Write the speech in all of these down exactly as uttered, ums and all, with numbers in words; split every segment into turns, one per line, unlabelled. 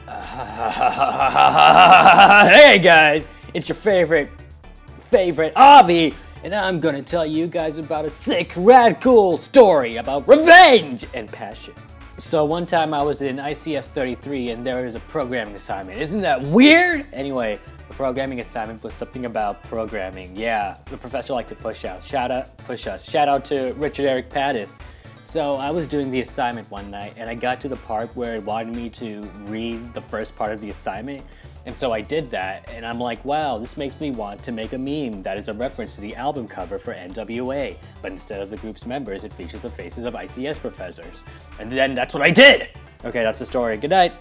Hey guys, it's your favorite, favorite Avi, and I'm gonna tell you guys about a sick, rad, cool story about revenge and passion. So one time I was in I C S thirty-three and there was a programming assignment. Isn't that weird? Anyway, the programming assignment was something about programming. Yeah, the professor liked to push out. Shout out, push us. Shout out to Richard Eric Pattis. So I was doing the assignment one night and I got to the part where it wanted me to read the first part of the assignment. And so I did that and I'm like, wow, this makes me want to make a meme that is a reference to the album cover for N W A. But instead of the group's members, it features the faces of I C S professors. And then that's what I did! Okay, that's the story. Good night.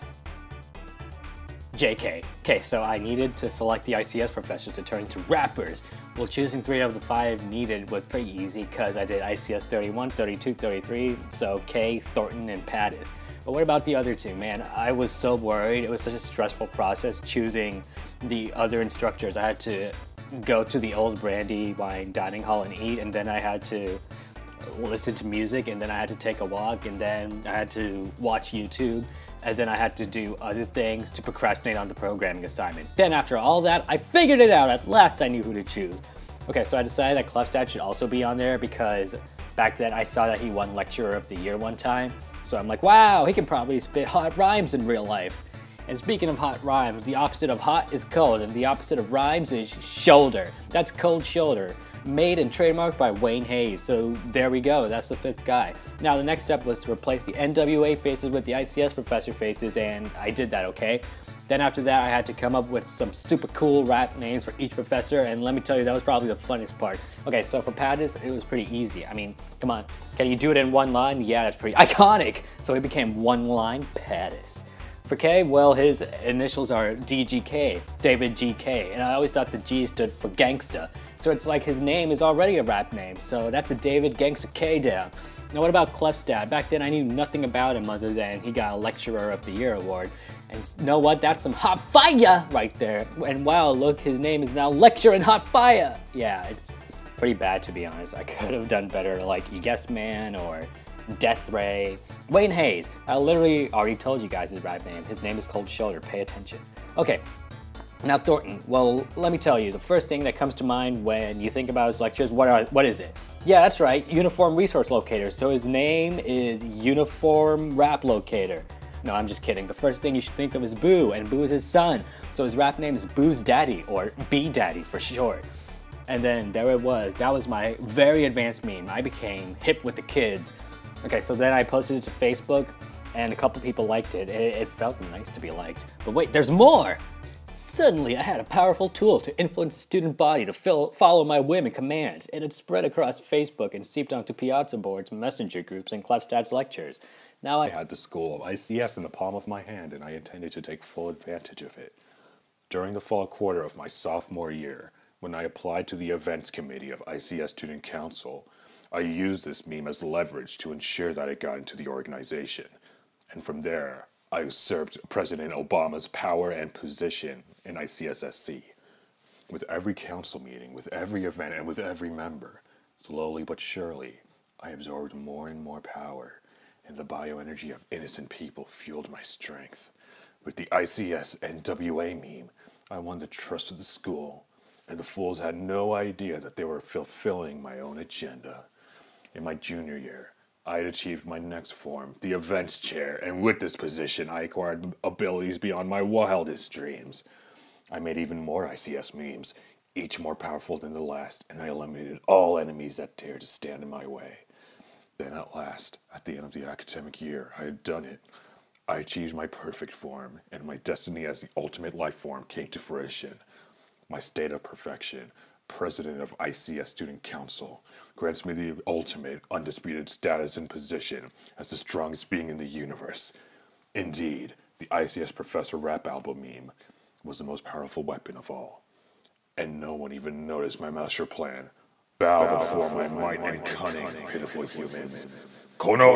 J K. Okay, so I needed to select the I C S professors to turn into rappers. Well, choosing three of the five needed was pretty easy because I did I C S thirty-one, thirty-two, thirty-three, so K, Thornton, and Pattis. But what about the other two, man? I was so worried. It was such a stressful process choosing the other instructors. I had to go to the old Brandywine dining hall and eat, and then I had to listen to music, and then I had to take a walk, and then I had to watch YouTube, and then I had to do other things to procrastinate on the programming assignment. Then after all that, I figured it out. At last I knew who to choose. Okay, so I decided that Clefstad should also be on there because back then I saw that he won Lecturer of the Year one time. So I'm like, wow, he can probably spit hot rhymes in real life. And speaking of hot rhymes, the opposite of hot is cold, and the opposite of rhymes is shoulder. That's Cold Shoulder, made and trademarked by Wayne Hayes. So there we go, that's the fifth guy. Now the next step was to replace the N W A faces with the I C S professor faces, and I did that, okay? Then after that, I had to come up with some super cool rap names for each professor, and let me tell you, that was probably the funniest part. Okay, so for Pattis, it was pretty easy. I mean, come on, can you do it in one line? Yeah, that's pretty iconic. So it became one line Pattis. For K, well, his initials are D G K, David G K, and I always thought the G stood for gangsta. So it's like his name is already a rap name, so that's a David Gangsta K down. Now what about Clefstad? Back then I knew nothing about him other than he got a Lecturer of the Year award. And you know what? That's some hot fire right there. And wow, look, his name is now Lecturer in Hot Fire. Yeah, it's pretty bad to be honest. I could have done better like Yes Man or Death Ray. Wayne Hayes. I literally already told you guys his rap name. His name is Cold Shoulder. Pay attention. Okay. Now Thornton, well, let me tell you, the first thing that comes to mind when you think about his lectures, what are, what is it? Yeah, that's right, Uniform Resource Locator. So his name is Uniform Rap Locator. No, I'm just kidding. The first thing you should think of is Boo, and Boo is his son. So his rap name is Boo's Daddy, or B Daddy for short. And then there it was. That was my very advanced meme. I became hip with the kids. Okay, so then I posted it to Facebook, and a couple people liked it. It, it felt nice to be liked. But wait, there's more! Suddenly, I had a powerful tool to influence the student body to fill, follow my whim and commands, and it spread across Facebook and seeped onto piazza boards, messenger groups, and Clefstad's lectures. Now I
I had the school of I C S in the palm of my hand, and I intended to take full advantage of it. During the fall quarter of my sophomore year, when I applied to the events committee of I C S Student Council, I used this meme as leverage to ensure that it got into the organization. And from there, I usurped President Obama's power and position in I C S S C. With every council meeting, with every event, and with every member, slowly but surely, I absorbed more and more power, and the bioenergy of innocent people fueled my strength. With the I C S N W A meme, I won the trust of the school, and the fools had no idea that they were fulfilling my own agenda. In my junior year, I had achieved my next form, the events chair, and with this position, I acquired abilities beyond my wildest dreams. I made even more I C S memes, each more powerful than the last, and I eliminated all enemies that dared to stand in my way. Then at last, at the end of the academic year, I had done it. I achieved my perfect form, and my destiny as the ultimate life form came to fruition. My state of perfection, President of I C S Student Council, grants me the ultimate, undisputed status and position as the strongest being in the universe. Indeed, the I C S Professor rap album meme was the most powerful weapon of all. And no one even noticed my master plan. Bow, Bow before, before my might and cunning, cunning pitiful humans. Kono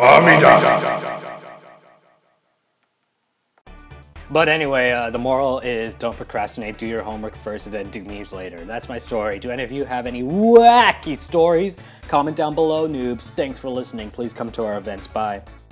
Amida!
But anyway, uh, the moral is don't procrastinate, do your homework first and then do memes later. That's my story. Do any of you have any wacky stories? Comment down below, noobs. Thanks for listening. Please come to our events. Bye.